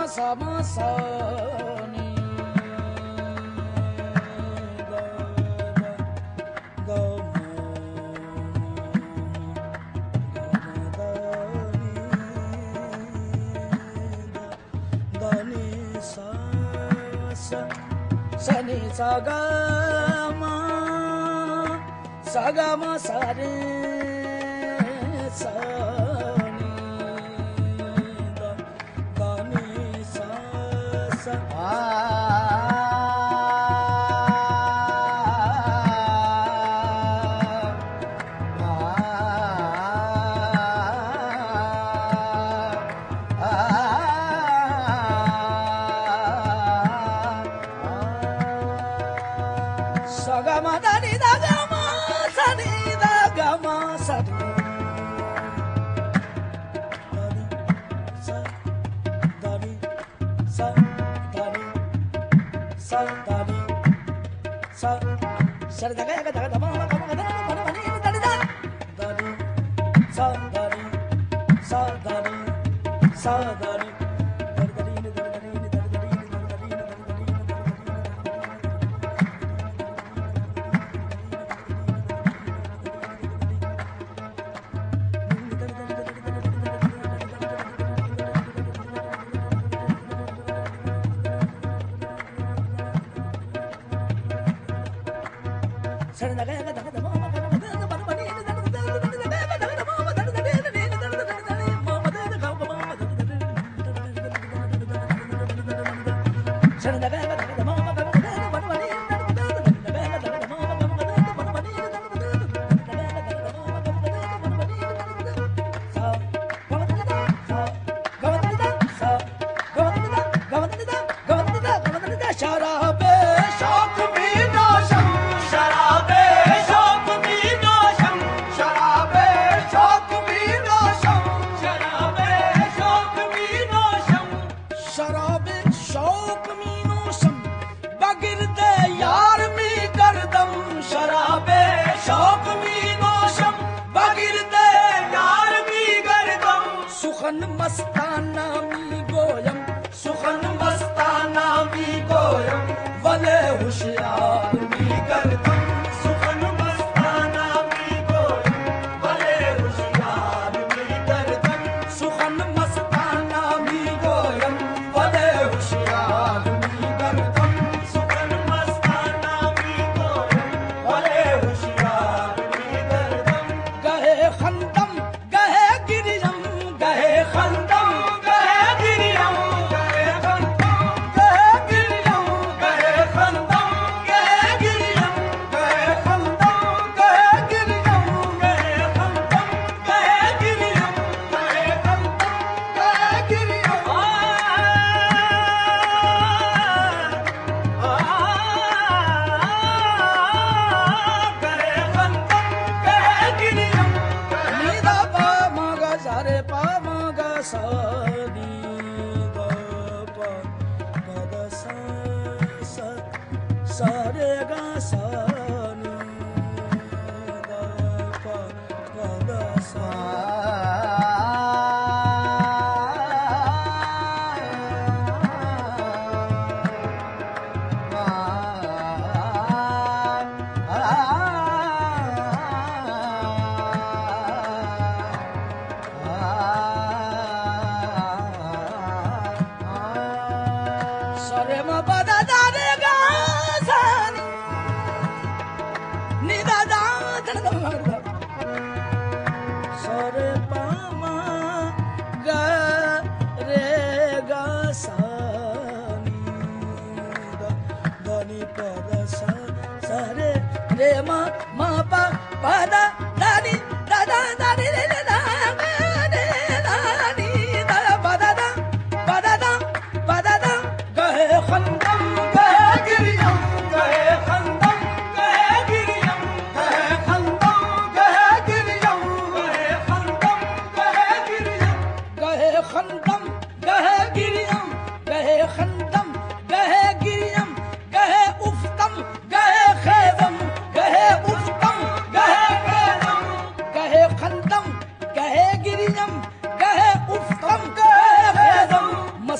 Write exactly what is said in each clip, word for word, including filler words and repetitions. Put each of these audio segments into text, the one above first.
सम सा नी ग ग नी सा सनी सा ग म सा ग म सा रे सा नी ग ग नी सा सा आ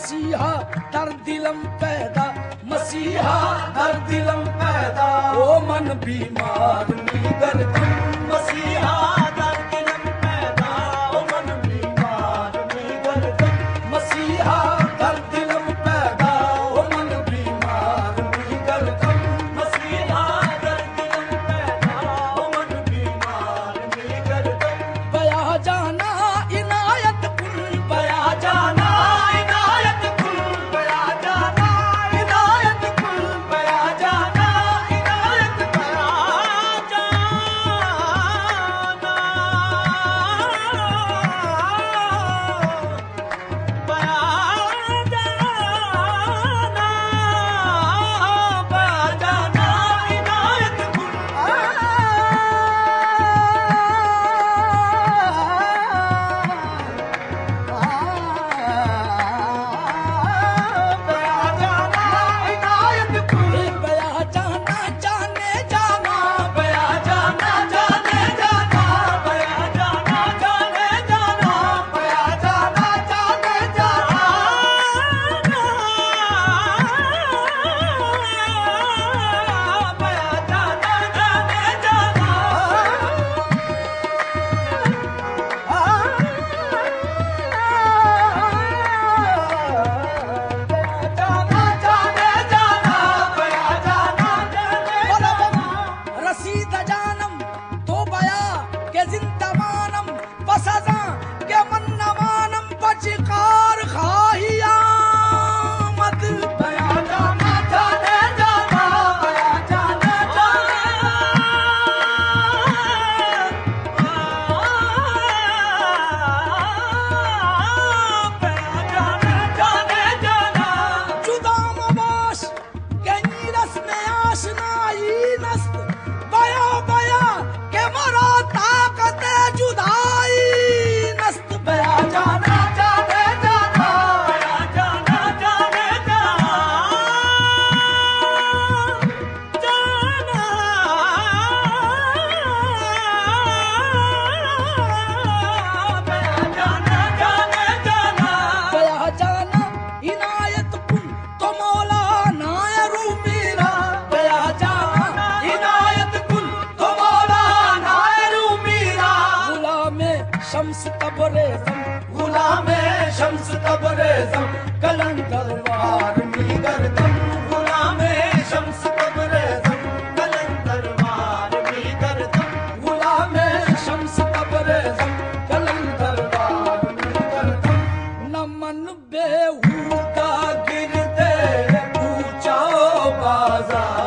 मसीहा दर दिलम पैदा, मसीहा दर दिलम पैदा, ओ मन बीमार नी गर्दन, मसीहा दर दिलम पैदा, ओ मन बीमार नी गर्दन, मसीहा दर दिलम पैदा, ओ मन बीमार नी गर्दन, मसीहा दर दिलम पैदा, ओ मन बीमार नी गर्दन। बया जाना इनायत कुल, बया जाना इनायत कुल, बया जाना इनायत कुल, बया जाना इनायत, बया जाना, बया जाना, बया जाना इनायत कुल, बया जाना इनायत कुल, बया जाना जाने जाना, बया जाना जाने जाना, बया जाना जाने जाना, बया जाना जाने जाना, बया जाना जाने जाना, रसीद जानम तो बया के जिंदमानम पसजा के मन्नमानम बचकार खाहिया मत, बया जाना जाने जाना, बया जाना जाने, बया जाना जाने जाना, जुदा मबाश के नीरस में आशनाई नस्त, बया बया के मरा ताकत जुदाई नस्त, बया जाना जाने जाना, बया जाना जाने जाना, जाना, बया जाना जाने जाना, बया जाना इनायत कुल तो मौला नायरू मेरा, बया जाना इनायत कुल तो मौला नायरू मेरा, गुलामे शम्स तबरेज़म, गुलामे शम्स तबरेज़म, कलंदर वार मी गर्दन, गुलामे शम्स तबरेज़म, कलंदर वार मी गर्दन, गुलामे शम्स तबरेज़म, कलंदर वार मी गर्दन, नमन बेहूदा गिरदे ऊंचा बाजार।